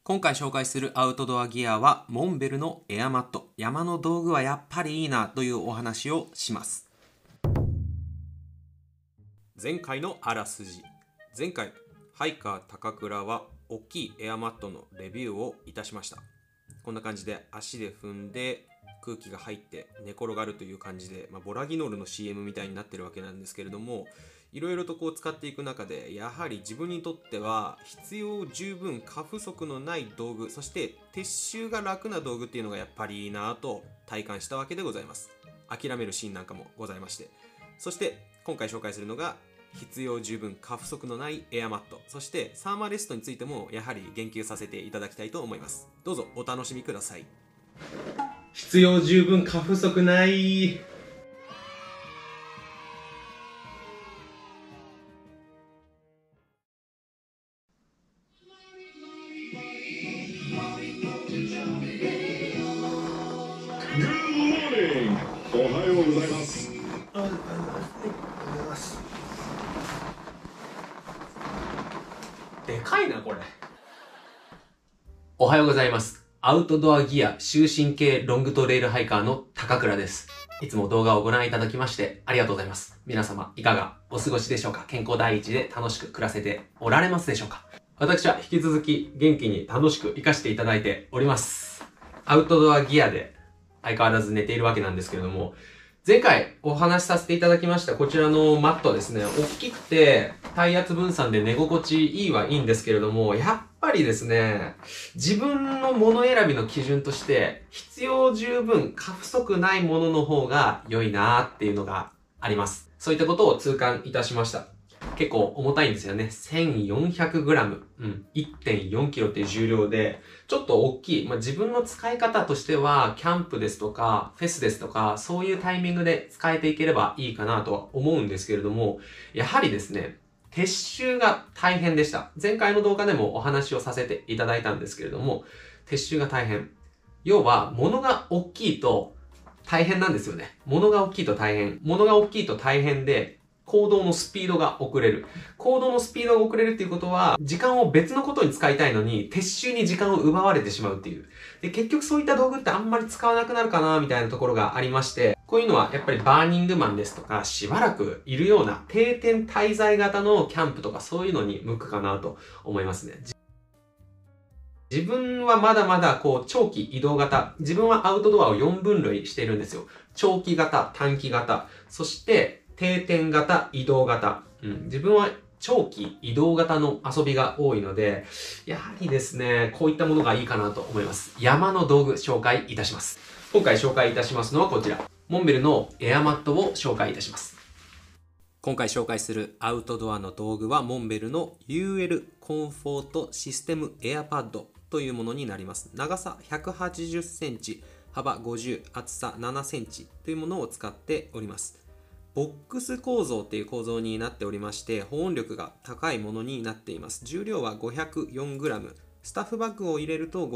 今回紹介するアウトドアギアはモンベルのエアマット。山の道具はやっぱりいいなというお話をします。前回のあらすじ。前回ハイカー高倉は大きいエアマットのレビューをいたしました。こんな感じで足で踏んで空気が入って寝転がるという感じで、ボラギノールの CM みたいになってるわけなんですけれども、いろいろと使っていく中でやはり自分にとっては必要十分過不足のない道具、そして撤収が楽な道具っていうのがやっぱりいいなと体感したわけでございます。諦めるシーンなんかもございまして、そして今回紹介するのが必要十分過不足のないエアマット、そしてサーマーレストについてもやはり言及させていただきたいと思います。どうぞお楽しみください。必要十分過不足ない。 おはようございます。 でかいなこれ。おはようございます。アウトドアギア就寝系ロングトレイルハイカーの高倉です。いつも動画をご覧いただきましてありがとうございます。皆様いかがお過ごしでしょうか。健康第一で楽しく暮らせておられますでしょうか。私は引き続き元気に楽しく活かしていただいております。アウトドアギアで相変わらず寝ているわけなんですけれども、前回お話しさせていただきましたこちらのマットですね、大きくて体圧分散で寝心地いいはいいんですけれども、やっぱりですね、自分のもの選びの基準として必要十分過不足ないものの方が良いなーっていうのがあります。そういったことを痛感いたしました。結構重たいんですよね。1400g、1.4kg っていう重量で、ちょっと大きい。自分の使い方としては、キャンプですとか、フェスですとか、そういうタイミングで使えていければいいかなとは思うんですけれども、やはりですね、撤収が大変でした。前回の動画でもお話をさせていただいたんですけれども、撤収が大変。要は、物が大きいと大変なんですよね。物が大きいと大変。物が大きいと大変で、行動のスピードが遅れる。行動のスピードが遅れるっていうことは、時間を別のことに使いたいのに、撤収に時間を奪われてしまうっていう。で、結局そういった道具ってあんまり使わなくなるかな、みたいなところがありまして、こういうのはやっぱりバーニングマンですとか、しばらくいるような定点滞在型のキャンプとかそういうのに向くかなと思いますね。自分はまだまだ長期移動型。自分はアウトドアを4分類しているんですよ。長期型、短期型、そして定点型、移動型。自分は長期移動型の遊びが多いので、やはりですね、こういったものがいいかなと思います。山の道具紹介いたします。今回紹介いたしますのはこちら。モンベルのエアマットを紹介いたします。今回紹介するアウトドアの道具はモンベルの UL コンフォートシステムエアパッドというものになります。長さ180センチ、幅50、厚さ7センチというものを使っております。ボックス構造っていう構造になっておりまして、保温力が高いものになっています。重量は 504g、スタッフバッグを入れると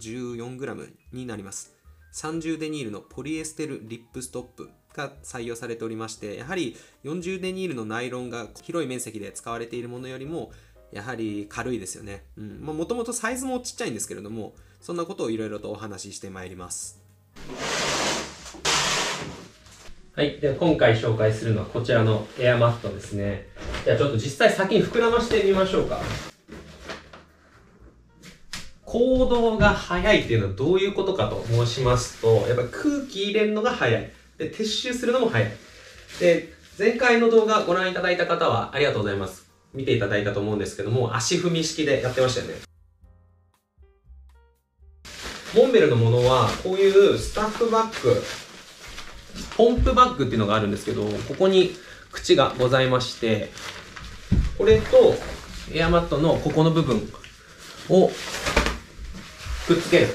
514g になります。30デニールのポリエステルリップストップが採用されておりまして、やはり40デニールのナイロンが広い面積で使われているものよりもやはり軽いですよね。もともとサイズもちっちゃいんですけれども、そんなことをいろいろとお話ししてまいります。はい。では今回紹介するのはこちらのエアマットですね。じゃあちょっと実際先に膨らましてみましょうか。行動が速いっていうのはどういうことかと申しますと、やっぱり空気入れるのが速い。で、撤収するのも速い。で、前回の動画ご覧いただいた方はありがとうございます。見ていただいたと思うんですけども、足踏み式でやってましたよね。モンベルのものはこういうスタッフバッグ、ポンプバッグっていうのがあるんですけど、ここに口がございまして、これとエアマットのここの部分をくっつける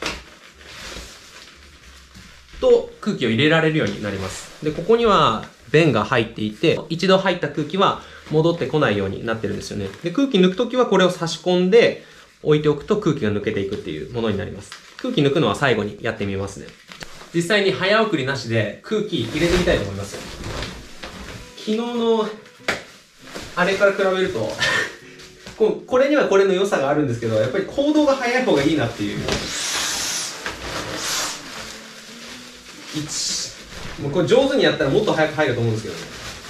と空気を入れられるようになります。で、ここには弁が入っていて、一度入った空気は戻ってこないようになってるんですよね。で、空気抜くときはこれを差し込んで置いておくと空気が抜けていくっていうものになります。空気抜くのは最後にやってみますね。実際に早送りなしで空気入れてみたいと思います。昨日のあれから比べるとこれにはこれの良さがあるんですけど、やっぱり行動が早い方がいいなっていう。もうこれ上手にやったらもっと早く入ると思うんですけどね。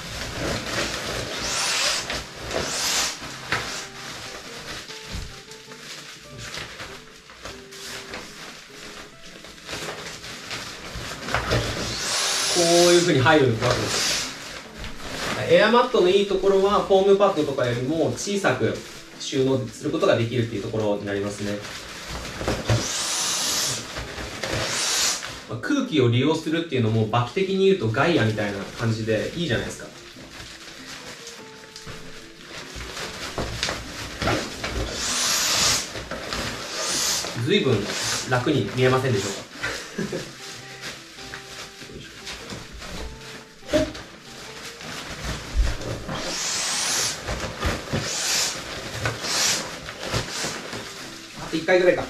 こういう風に入るわけです。エアマットのいいところはフォームパッドとかよりも小さく収納することができるっていうところになりますね。空気を利用するっていうのもバキ的に言うとガイアみたいな感じでいいじゃないですか。随分楽に見えませんでしょうか。あと1回ぐらいか。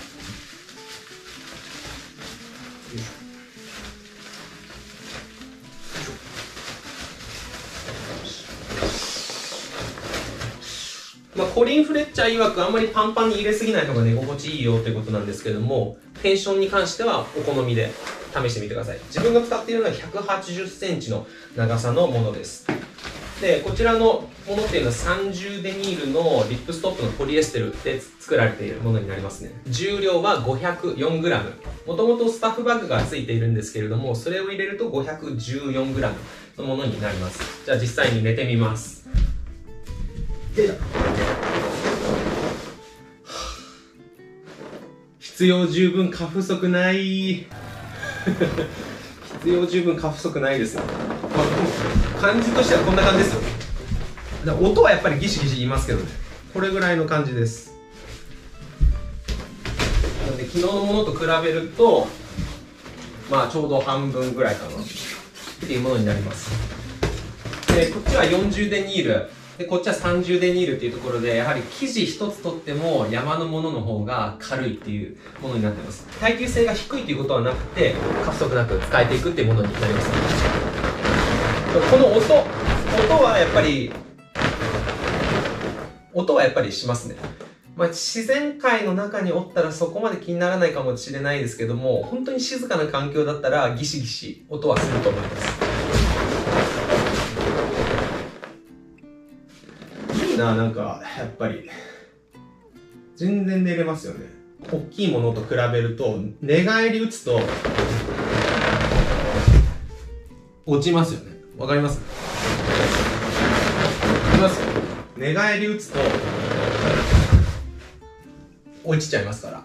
コリン・フレッチャー曰くあんまりパンパンに入れすぎないのが寝心地いいよってことなんですけども、テンションに関してはお好みで試してみてください。自分が使っているのは180センチの長さのものです。で、こちらのものっていうのは30デニールのリップストップのポリエステルで作られているものになりますね。重量は 504g。もともとスタッフバッグが付いているんですけれども、それを入れると 514g のものになります。じゃあ実際に寝てみます。必要十分過不足ない必要十分過不足ないですよ、感じとしてはこんな感じですよ。音はやっぱりギシギシ言いますけどね、これぐらいの感じです。なので昨日のものと比べるとまあちょうど半分ぐらいかなっていうものになります。でこっちは40デニールで、こっちは30デニールっていうところで、やはり生地一つとっても山のものの方が軽いっていうものになっています。耐久性が低いということはなくて、過不足なく使えていくっていうものになります。この音はやっぱりしますね。まあ、自然界の中におったらそこまで気にならないかもしれないですけども、本当に静かな環境だったらギシギシ音はすると思います。なんかやっぱり全然寝れますよね。大きいものと比べると寝返り打つと落ちますよね。わかります？いますよ。寝返り打つと落ちちゃいますから。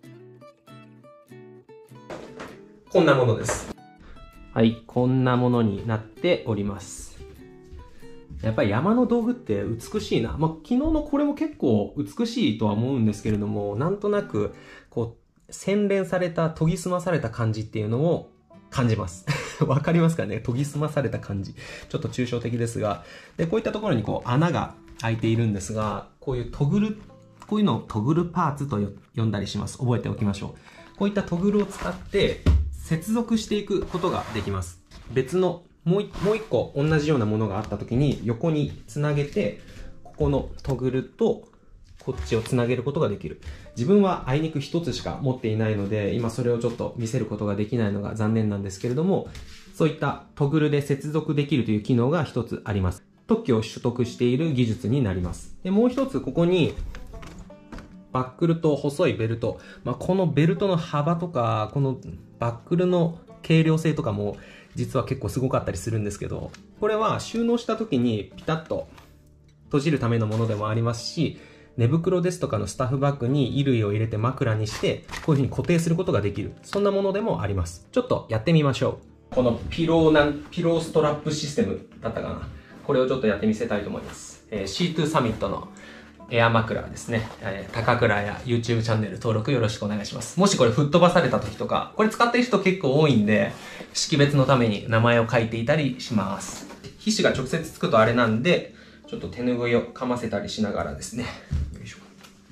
こんなものです。はい、こんなものになっております。やっぱり山の道具って美しいな。まあ、昨日のこれも結構美しいとは思うんですけれども、なんとなく、こう、洗練された、研ぎ澄まされた感じっていうのを感じます。わかりますかね？研ぎ澄まされた感じ。ちょっと抽象的ですが。で、こういったところにこう穴が開いているんですが、こういうこういうのをトグルパーツと呼んだりします。覚えておきましょう。こういったトグルを使って接続していくことができます。別のもう一個同じようなものがあった時に横につなげて、ここのトグルとこっちをつなげることができる。自分はあいにく一つしか持っていないので、今それをちょっと見せることができないのが残念なんですけれども、そういったトグルで接続できるという機能が一つあります。特許を取得している技術になります。で、もう一つここにバックルと細いベルト。まあ、このベルトの幅とか、このバックルの軽量性とかも実は結構すごかったりするんですけど、これは収納した時にピタッと閉じるためのものでもありますし、寝袋ですとかのスタッフバッグに衣類を入れて枕にして、こういう風に固定することができる。そんなものでもあります。ちょっとやってみましょう。このピローストラップシステムだったかな。これをちょっとやってみせたいと思います。C2 サミットのエア枕ですね。高倉や YouTube チャンネル登録よろしくお願いします。もしこれ吹っ飛ばされた時とか、これ使ってる人結構多いんで、識別のために名前を書いていたりします。皮脂が直接つくとあれなんで、ちょっと手拭いをかませたりしながらですね。よいしょ。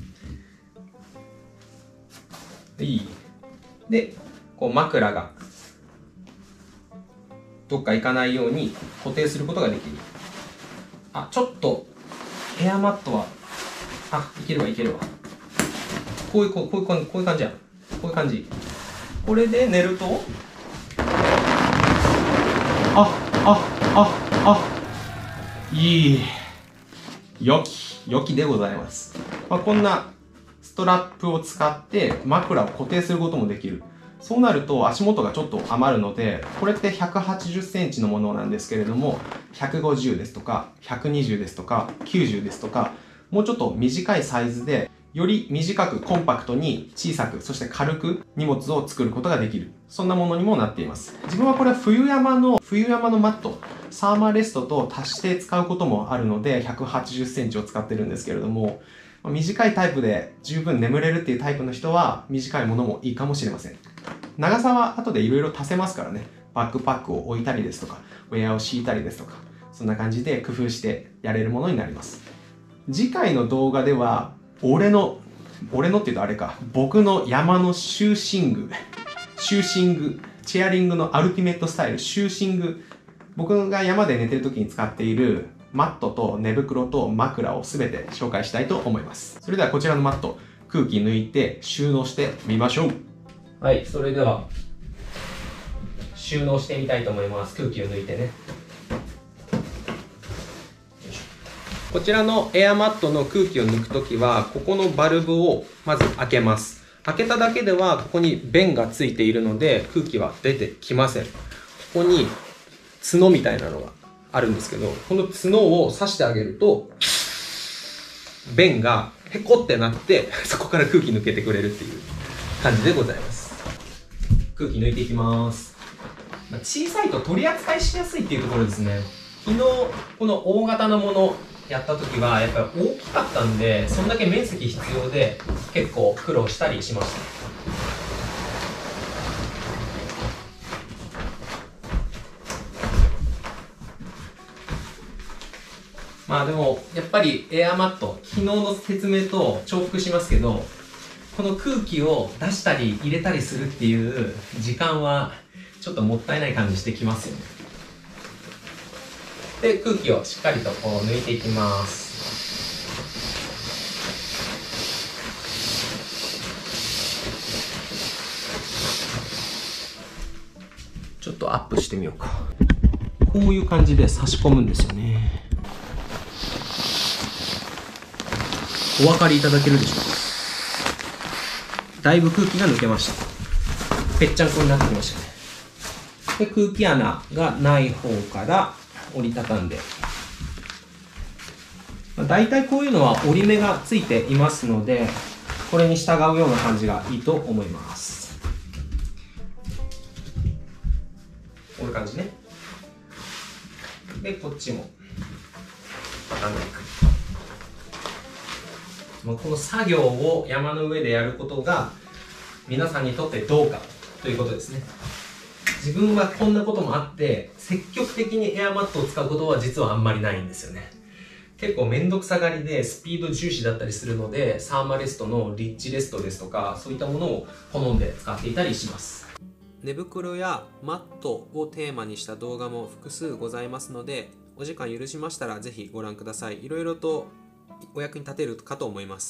で、こう枕がどっか行かないように固定することができる。あ、ちょっとエアマットはあ、いけるわ。こういう感じや。こういう感じ。これで寝ると、いい。良きでございます。こんなストラップを使って枕を固定することもできる。そうなると足元がちょっと余るので、これって180センチのものなんですけれども、150ですとか、120ですとか、90ですとか、もうちょっと短いサイズで、より短くコンパクトに小さく、そして軽く荷物を作ることができる。そんなものにもなっています。自分はこれは冬山のマット、サーマーレストと足して使うこともあるので、180センチを使ってるんですけれども、短いタイプで十分眠れるっていうタイプの人は短いものもいいかもしれません。長さは後でいろいろ足せますからね。バックパックを置いたりですとか、ウェアを敷いたりですとか、そんな感じで工夫してやれるものになります。次回の動画では、俺のって言うとあれか、僕の山のシューシング、チェアリングのアルティメットスタイル、シューシング、僕が山で寝てる時に使っているマットと寝袋と枕をすべて紹介したいと思います。それではこちらのマット、空気抜いて収納してみましょう。はい、それでは収納してみたいと思います。空気を抜いてね。こちらのエアマットの空気を抜くときは、ここのバルブをまず開けます。開けただけでは、ここに弁がついているので、空気は出てきません。ここに角みたいなのがあるんですけど、この角を刺してあげると、弁がペコってなって、そこから空気抜けてくれるっていう感じでございます。空気抜いていきます。小さいと取り扱いしやすいっていうところですね。昨日、この大型のものやった時は、やっぱり大きかったんで、そんだけ面積必要で、結構苦労したりしました。まあでも、やっぱりエアマット、昨日の説明と重複しますけど、この空気を出したり入れたりするっていう時間はちょっともったいない感じしてきますよね。で、空気をしっかりとこう抜いていきます。ちょっとアップしてみようか。こういう感じで差し込むんですよね。お分かりいただけるでしょうか。だいぶ空気が抜けました。ぺっちゃんこになってきましたね。で、空気穴がない方から折りたたんで。だいたいこういうのは折り目がついていますので、これに従うような感じがいいと思います。こういう感じね。で、こっちも畳んでいく。この作業を山の上でやることが皆さんにとってどうかということですね。自分はこんなこともあって積極的にエアマットを使うことは実はあんまりないんですよね。結構めんどくさがりでスピード重視だったりするので、サーマレストのリッチレストですとかそういったものを好んで使っていたりします。寝袋やマットをテーマにした動画も複数ございますので、お時間許しましたらぜひご覧ください。いろいろとお役に立てるかと思います。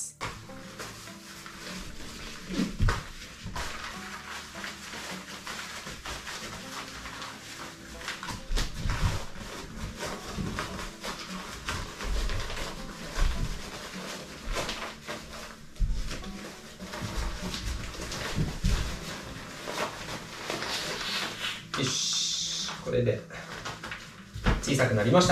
よし、これで小さくなりました。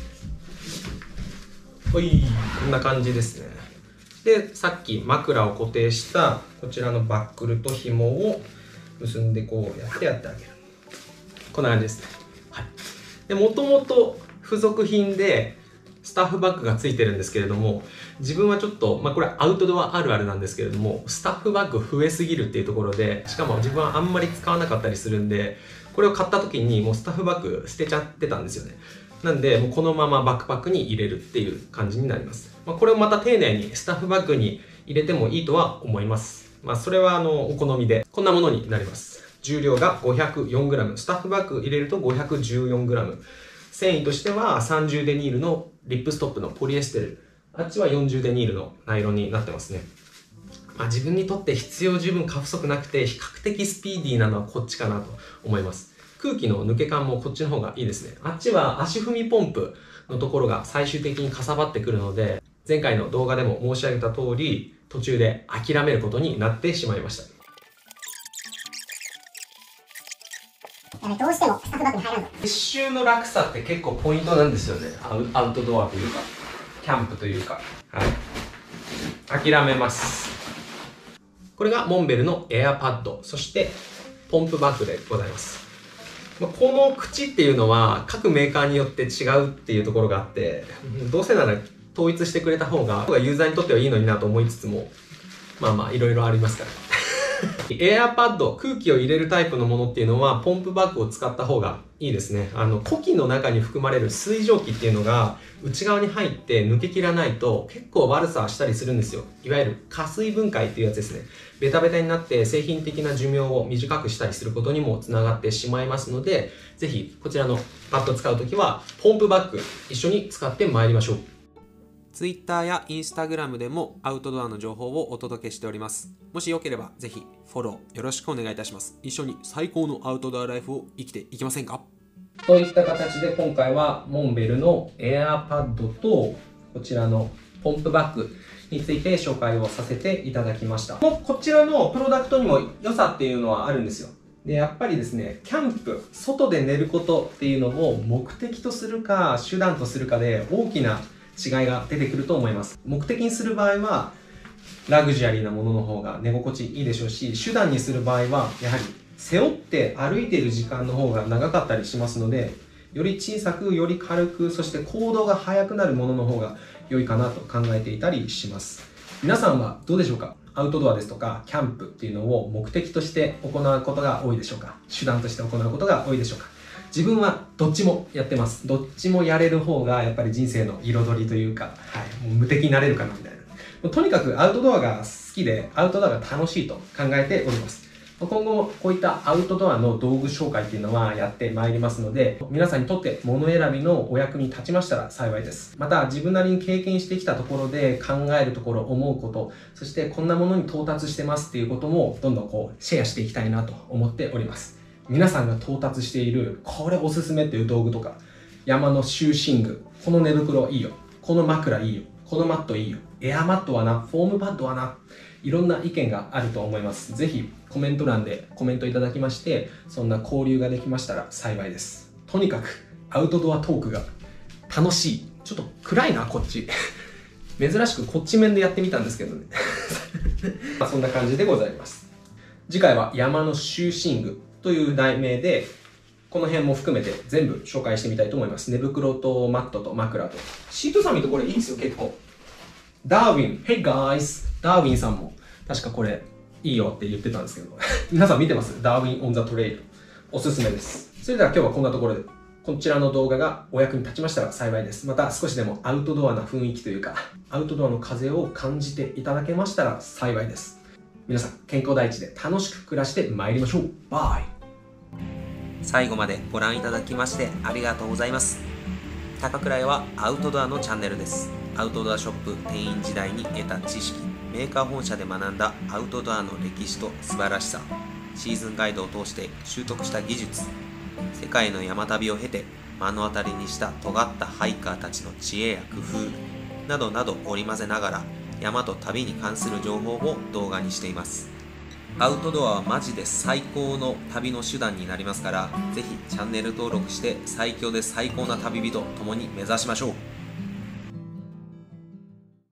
こんな感じですね。で、さっき枕を固定したこちらのバックルと紐を結んでこうやってあげる。こんな感じですね。はい。で、もともと付属品でスタッフバッグがついてるんですけれども、自分はちょっと、これアウトドアあるあるなんですけれども、スタッフバッグ増えすぎるっていうところで、しかも自分はあんまり使わなかったりするんで、これを買った時にもうスタッフバッグ捨てちゃってたんですよね。なんで、もうこのままバックパックに入れるっていう感じになります。これをまた丁寧にスタッフバッグに入れてもいいとは思います。それはお好みで、こんなものになります。重量が 504g、スタッフバッグ入れると 514g。繊維としては30デニールのリップストップのポリエステルあっちは40デニールのナイロンになってますね。自分にとって必要十分過不足なくて比較的スピーディーなのはこっちかなと思います。空気の抜け感もこっちの方がいいですね。あっちは足踏みポンプのところが最終的にかさばってくるので、前回の動画でも申し上げた通り、途中で諦めることになってしまいました。 どうしてもスタッフバッグに入らんの。 撤収の楽さって結構ポイントなんですよね。アウトドアというか、キャンプというか。はい。諦めます。これがモンベルのエアパッド、そしてポンプバッグでございます。この口っていうのは各メーカーによって違うっていうところがあって、どうせなら統一してくれた方がユーザーにとってはいいのになと思いつつも、いろいろありますから。エアパッド、空気を入れるタイプのものっていうのはポンプバッグを使った方がいいですね。呼気の中に含まれる水蒸気っていうのが内側に入って抜けきらないと結構悪さしたりするんですよ。いわゆる加水分解っていうやつですね。ベタベタになって製品的な寿命を短くしたりすることにもつながってしまいますので、ぜひこちらのパッドを使うときはポンプバッグ一緒に使ってまいりましょう。Twitter や Instagram でもアウトドアの情報をお届けしております。もしよければぜひフォローよろしくお願いいたします。一緒に最高のアウトドアライフを生きていきませんか？といった形で今回はモンベルのエアパッドとこちらのポンプバッグについて紹介をさせていただきました。こちらのプロダクトにも良さっていうのはあるんですよ。で、やっぱりですね、キャンプ、外で寝ることっていうのを目的とするか手段とするかで大きな違いが出てくると思います。目的にする場合はラグジュアリーなものの方が寝心地いいでしょうし、手段にする場合はやはり背負って歩いている時間の方が長かったりしますので、より小さくより軽く、そして行動が速くなるものの方が良いかなと考えていたりします。皆さんはどうでしょうか？アウトドアですとかキャンプっていうのを目的として行うことが多いでしょうか？手段として行うことが多いでしょうか？自分はどっちもやってます。どっちもやれる方がやっぱり人生の彩りというか、もう無敵になれるかなみたいな。とにかくアウトドアが好きで、アウトドアが楽しいと考えております。今後もこういったアウトドアの道具紹介っていうのはやってまいりますので、皆さんにとって物選びのお役に立ちましたら幸いです。また自分なりに経験してきたところで考えるところ、思うこと、そしてこんなものに到達してますっていうこともどんどんシェアしていきたいなと思っております。皆さんが到達しているこれおすすめっていう道具とか、山の就寝具、この寝袋いいよ、この枕いいよ、このマットいいよ、エアマットはな、フォームパッドはな、いろんな意見があると思います。ぜひコメント欄でコメントいただきまして、そんな交流ができましたら幸いです。とにかくアウトドアトークが楽しい。ちょっと暗いなこっち珍しくこっち面でやってみたんですけどねそんな感じでございます。次回は山の就寝具という題名で、この辺も含めて全部紹介してみたいと思います。寝袋とマットと枕と。シートサミとこれいいですよ、結構。ダーウィン、Hey guys! ダーウィンさんも確かこれいいよって言ってたんですけど皆さん見てます？ダーウィン・オン・ザ・トレイル。おすすめです。それでは今日はこんなところで、こちらの動画がお役に立ちましたら幸いです。また少しでもアウトドアな雰囲気というか、アウトドアの風を感じていただけましたら幸いです。皆さん、健康第一で楽しく暮らして参りましょう。バイ。最後までご覧いただきましてありがとうございます。高倉屋はアウトドアのチャンネルです。アウトドアショップ店員時代に得た知識、メーカー本社で学んだアウトドアの歴史と素晴らしさ、シーズンガイドを通して習得した技術、世界の山旅を経て目の当たりにした尖ったハイカーたちの知恵や工夫などなど織り交ぜながら、山と旅に関する情報を動画にしています。アウトドアはマジで最高の旅の手段になりますから、ぜひチャンネル登録して最強で最高な旅人共に目指しましょう。